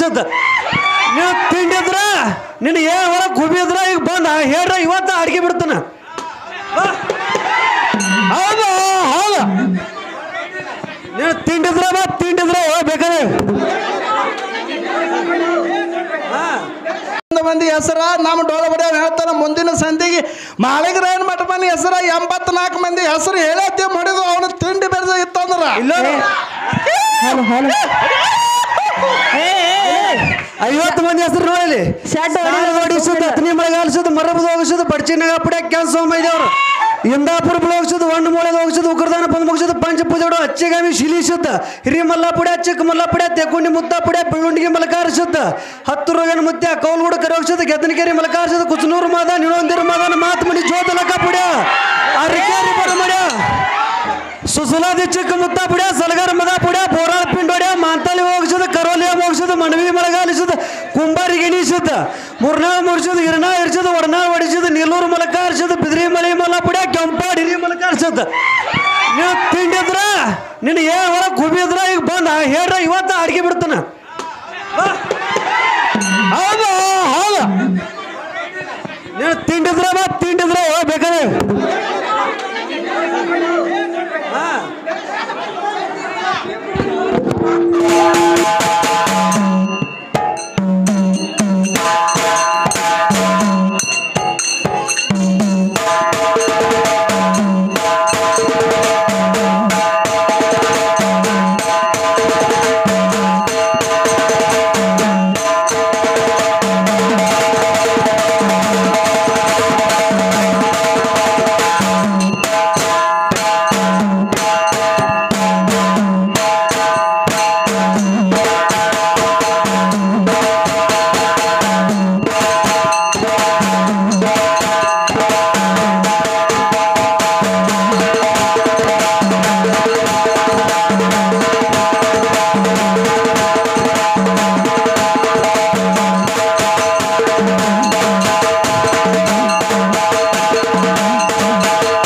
ಅನಿಸುತ್ತ ನೀವು ತಿಂಡಿದ್ರ ನಿನ್ನ ಏನು ಹೊರಗೆ ಕುಬಿದ್ರ ಈಗ ಬಂದ ಹೇಳ್ರ ಇವತ್ತು ಅಡ್ಗೆ ಬಿಡ್ತಾನ ಹೌದು ಹೌದು ನೀವು ತಿಂಡಿದ್ರ ಬೇಕಾದ್ರೆ ಮಂದಿ ಹೆಸರ ನಮ್ಮ ಡೋಳ ಬಡಿಯ ಹೇಳ್ತಾನ ಮುಂದಿನ ಸಂಧಿಗೆ ಮಾಳಿಗರಾಯನ ಮಠಮನಿ ಹೆಸರ 84 ಮಂದಿ ಹೆಸರು ಹೇಳತ್ತಿ ಮಾಡಿದ್ರು ಅವನು ತಿಂಡಿ ಬೆರೆದ ಇತ್ತಂದ್ರ ಇಲ್ಲ 50 ಮಂದಿ ಹೆಸರು ನೋಡಲಿ ಹೊಡಿಸುದು ಹತ್ತನೇ ಮಳೆಗಾಲಿಸುದು ಮರಬದು ಹೋಗಿಸುದು ಬಡ್ಚಿನಾಗ ಪುಡ್ಯ ಕೆಲಸ ಮೈದವ್ರು ಇಂದಾಪುರ ಹೋಗಿಸುದು ಒಂದು ಮೂಳೆಗೆ ಹೋಗಿಸುದು ಉಗ್ರದಾನ ಬಂದು ಮುಗಿಸುದು ಪಂಚಪೂಜೋಡು ಅಚ್ಚಿಗಾಮಿ ಶಿಲಿಸುತ್ತ ಹಿರಿ ಮಲ್ಲ ಪುಡ್ಯ ಚಿಕ್ಕ ಮಲ್ಲ ಪುಡ್ಯ ತೆಕ್ಕುಂಡಿ ಮುತ್ತ ಪುಡ್ಯ ಬೆಳ್ಳುಂಡಿಗೆ ಮಲಕಾರಿಸುತ್ತ 10 ರೋಗನ ಮುತ್ಯ ಕೌಲ್ಗುಡ ಕರೋಗಿಸುದು ಗೆದ್ದನಕೆರೆ ಮಲಕಾರಿಸುದು ಕುಚನೂರು ಮಾದ ನಿಳೊಂದಿರು ಮಾದನ ಮಾತಮಣಿ ಜೋತಲಕ ಪುಡ್ಯ ಅರಿಕೇರಿ ಬರಮಡ್ಯ ಸುಸುಲಾದಿ ಚಿಕ್ಕ ಮುತ್ತ ಪುಡ್ಯ ಸಲಗಾರ ಮದ ಪುಡ್ಯ ಬೋರಾಳ ಪಿಂಡೋಡ್ಯ ಮಾಂತಲಿ ಹೋಗಿಸುದು ಕರೋಲಿಯ ಹೋಗಿಸುದು ಮಣವಿ ಮಲಗಾಲಿಸುದು ಕುಂಬಾರಿಗೆ ಎಣಿಸುತ್ತ ಮುರ್ನಾಳ ಮುರಿಸುದು ಹಿರನಾಳ ಇರಿಸುದು ಒಡನಾಳ ಹೊಡಿಸುದು ನೀಲೂರು ಮಲಕ ಹರಿಸುದು ಬಿದ್ರಿ ಮಲೆ ಮಲ್ಲ ಪುಡ್ಯ ಕೆಂಪಾಡಿ ಹಿರಿ ಮಲಕ ಹರಿಸುತ್ತ ನೀವು ತಿಂಡಿದ್ರ ನಿನ್ನ ಏನು ಹೊರಗೆ ಕುಬಿದ್ರ ಈಗ ಬಂದ ಹೇಳ್ರ ಇವತ್ತು ಅಡ್ಗೆ ಬಿಡ್ತಾನ ಹೌದು ಹೌದು ನೀವು ತಿಂಡಿದ್ರ ಬೇಕಾದ್ರೆ